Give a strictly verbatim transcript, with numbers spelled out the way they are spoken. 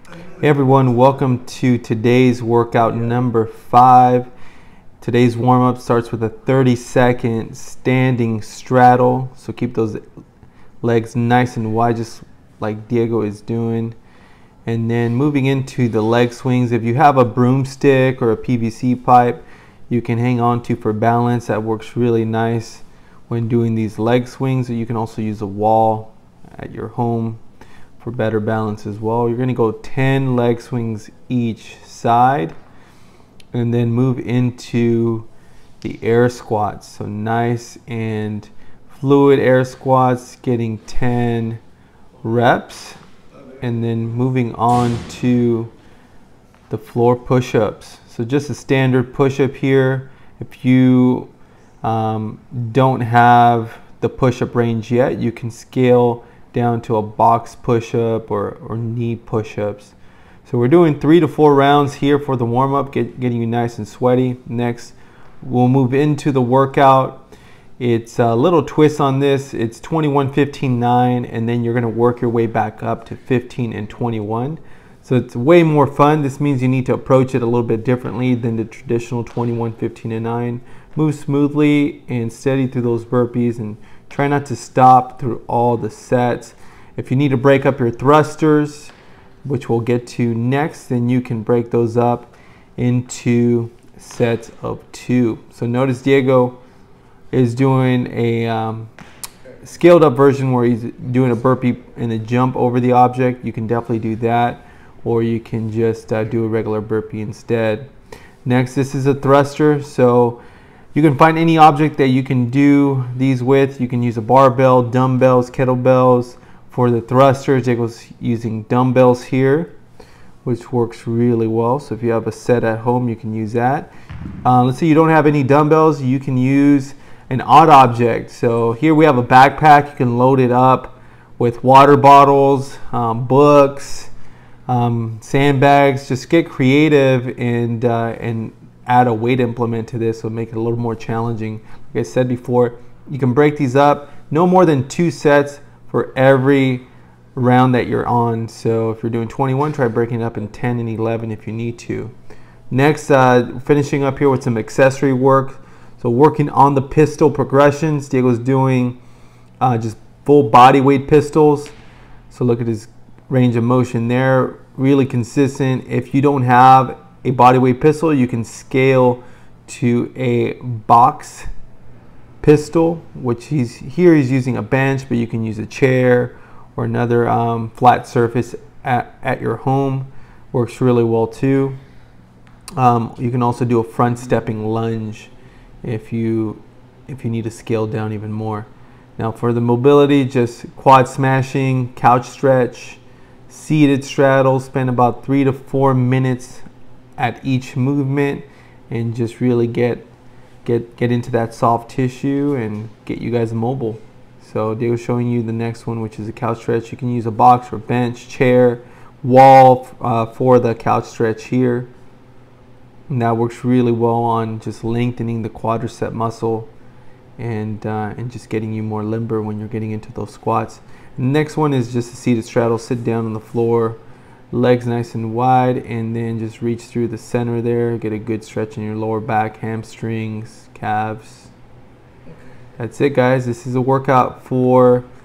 Hey everyone, welcome to today's workout number five. Today's warm-up starts with a thirty second standing straddle. So keep those legs nice and wide, just like Diego is doing. And then moving into the leg swings, if you have a broomstick or a P V C pipe you can hang on to for balance, that works really nice when doing these leg swings. You can also use a wall at your home for better balance as well. You're going to go ten leg swings each side and then move into the air squats. So nice and fluid air squats, getting ten reps, and then moving on to the floor push-ups. So just a standard push-up here. If you um, don't have the push-up range yet, you can scale down to a box push-up or, or knee push-ups. So we're doing three to four rounds here for the warm-up, get, getting you nice and sweaty. Next, we'll move into the workout. It's a little twist on this. It's twenty-one, fifteen, nine, and then you're going to work your way back up to fifteen and twenty-one. So it's way more fun. This means you need to approach it a little bit differently than the traditional twenty-one, fifteen, and nine. Move smoothly and steady through those burpees and try not to stop through all the sets. If you need to break up your thrusters, which we'll get to next, then you can break those up into sets of two. So notice Diego is doing a um, scaled up version where he's doing a burpee and a jump over the object. You can definitely do that, or you can just uh, do a regular burpee instead. Next, this is a thruster. So you can find any object that you can do these with. You can use a barbell, dumbbells, kettlebells. For the thrusters, Diego's using dumbbells here, which works really well. So if you have a set at home, you can use that. Uh, let's say you don't have any dumbbells, you can use an odd object. So here we have a backpack. You can load it up with water bottles, um, books, um, sandbags. Just get creative and uh, and add a weight implement to this, so make it a little more challenging. Like I said before, you can break these up no more than two sets for every round that you're on. So if you're doing twenty-one, try breaking it up in ten and eleven if you need to. Next, uh, finishing up here with some accessory work. So working on the pistol progressions, Diego's doing uh, just full body weight pistols. So look at his range of motion there, really consistent. If you don't have a bodyweight pistol, you can scale to a box pistol, which he's here he's using a bench, but you can use a chair or another um, flat surface at, at your home. Works really well too. Um, you can also do a front stepping lunge if you if you need to scale down even more. Now for the mobility, just quad smashing, couch stretch, seated straddle. Spend about three to four minutes at each movement and just really get get get into that soft tissue and get you guys mobile. So Diego's showing you the next one, which is a couch stretch. You can use a box or bench, chair, wall uh, for the couch stretch here. And that works really well on just lengthening the quadricep muscle and uh, and just getting you more limber when you're getting into those squats. And the next one is just a seated straddle. Sit down on the floor, legs nice and wide, and then just reach through the center there. Get a good stretch in your lower back, hamstrings, calves. That's it, guys. This is a workout for